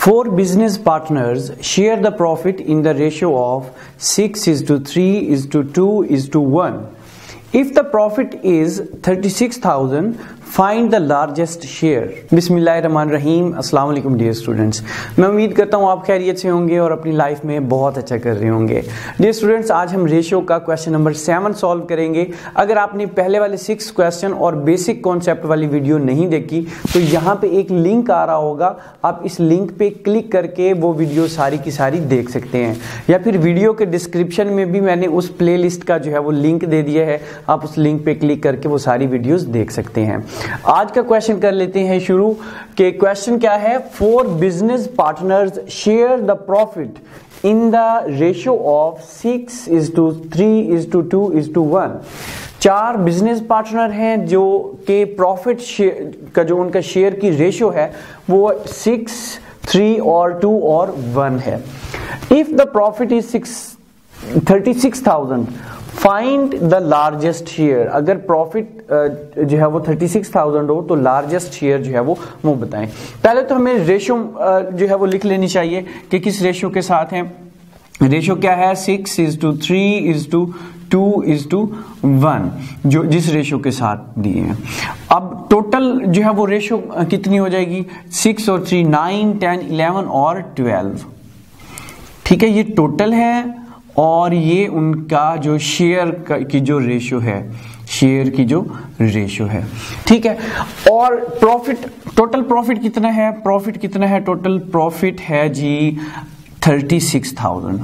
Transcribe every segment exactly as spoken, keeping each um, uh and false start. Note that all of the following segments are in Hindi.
Four business partners share the profit in the ratio of six is to three is to two is to one. If the profit is thirty-six thousand, find the largest share. बिस्मिल्लाहिर्रहमानिर्रहीम। अस्सलाम वालेकुम डियर स्टूडेंट्स, मैं उम्मीद करता हूँ आप खैरियत से होंगे और अपनी लाइफ में बहुत अच्छा कर रहे होंगे। डियर स्टूडेंट्स, आज हम रेशियो का क्वेश्चन नंबर सेवन सॉल्व करेंगे। अगर आपने पहले वाले सिक्स क्वेश्चन और बेसिक कॉन्सेप्ट वाली वीडियो नहीं देखी तो यहाँ पे एक लिंक आ रहा होगा, आप इस लिंक पे क्लिक करके वो वीडियो सारी की सारी देख सकते हैं, या फिर वीडियो के डिस्क्रिप्शन में भी मैंने उस प्ले लिस्ट का जो है वो लिंक दे दिया है, आप उस लिंक पे क्लिक करके वो सारी वीडियोस देख सकते हैं। आज का क्वेश्चन कर लेते हैं शुरू। के क्वेश्चन क्या है? Four business partners share the profit in the ratio of six is to three is to two is to one. चार बिजनेस पार्टनर हैं जो के प्रॉफिट का जो उनका शेयर की रेशियो है वो सिक्स, थ्री और टू और वन है। If the profit is six thirty six thousand, find the largest share. अगर प्रॉफिट जो है वो थर्टी सिक्स थाउजेंड हो तो लार्जेस्ट शेयर जो है वो वो बताएं। पहले तो हमें रेशियो जो है वो लिख लेनी चाहिए कि किस रेशियो के साथ है। रेशियो क्या है? Six is to three is to two is to one, जो जिस रेशियो के साथ दिए हैं। अब टोटल जो है वो रेशियो कितनी हो जाएगी? सिक्स और थ्री, नाइन, टेन, इलेवन और ट्वेल्व। ठीक है, ये टोटल है और ये उनका जो शेयर की जो रेशियो है, शेयर की जो रेशियो है। ठीक है, और प्रॉफिट, टोटल प्रॉफिट कितना है? प्रॉफिट कितना है? टोटल प्रॉफिट है जी थर्टी सिक्स थाउजेंड।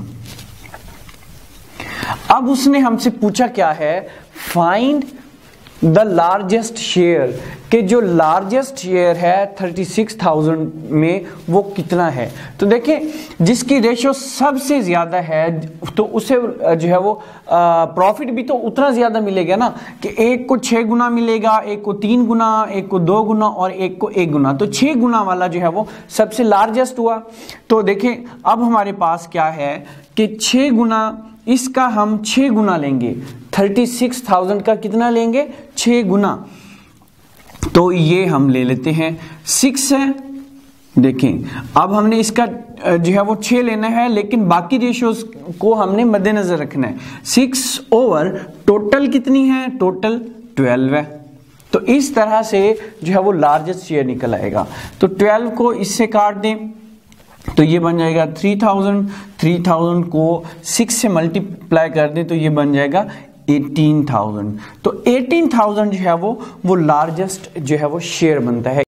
अब उसने हमसे पूछा क्या है? फाइंड द लार्जेस्ट शेयर, के जो लार्जेस्ट शेयर है थर्टी सिक्स थाउजेंड में वो कितना है। तो देखिए, जिसकी रेशियो सबसे ज्यादा है तो उसे जो है वो प्रॉफिट भी तो उतना ज्यादा मिलेगा ना, कि एक को छह गुना मिलेगा, एक को तीन गुना, एक को दो गुना और एक को एक गुना। तो छह गुना वाला जो है वो सबसे लार्जेस्ट हुआ। तो देखिए, अब हमारे पास क्या है कि छह गुना, इसका हम छह गुना लेंगे, थर्टी सिक्स थाउजेंड का कितना लेंगे? छह गुना। तो ये हम ले लेते हैं, सिक्स है। देखें, अब हमने इसका जो है वो छह लेना है, लेकिन बाकी रेशियोज को हमने मद्देनजर रखना है। सिक्स ओवर टोटल कितनी है? टोटल ट्वेल्व है। तो इस तरह से जो है वो लार्जेस्ट शेयर निकल आएगा। तो ट्वेल्व को इससे काट दें तो ये बन जाएगा थ्री थाउजेंड। थ्री थाउजेंड को सिक्स से मल्टीप्लाई कर दें तो ये बन जाएगा एटीन थाउजेंड। तो एटीन थाउजेंड जो है वो वो लार्जेस्ट जो है वो शेयर बनता है।